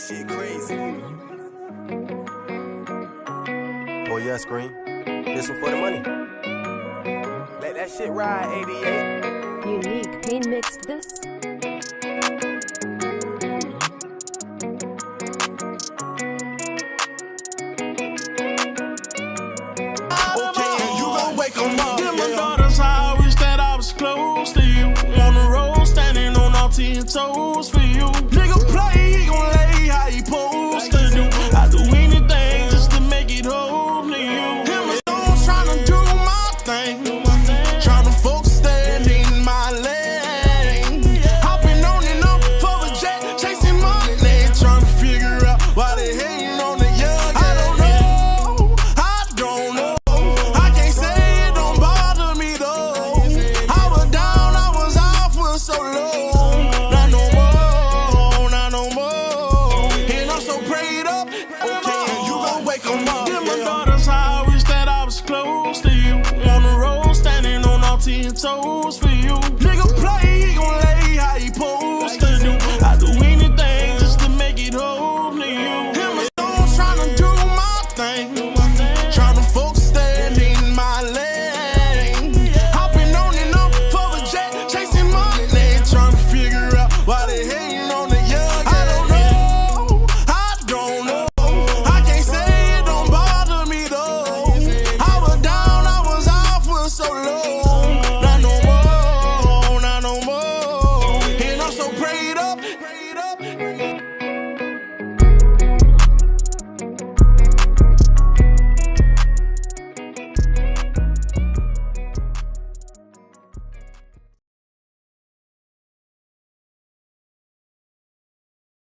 This shit crazy. Oh yeah, Scream. This one for the money. Let that shit ride, 88. Unique Pain mixed this. Okay, you gon' wake 'em up. Give my daughters how I wish that I was close to you. On the road, standing on all 10 toes for you. Nigga play, he gon' lay how he supposed to do. I do anything just to make it home to you. Him and Stones tryna do my thing. Tryna focus stand in my lane. Hopping on and off for a jet, chasing money. Tryna figure out why they hating on the young. I don't know. I don't know. I can't say it don't bother me though. I was down, I was out for so long. Not no more, not no more. And I'm so prayed up. Okay, you gon' wake 'em up. Give my daughters how I wish that I was close to you. On the road, standing on all 10 toes for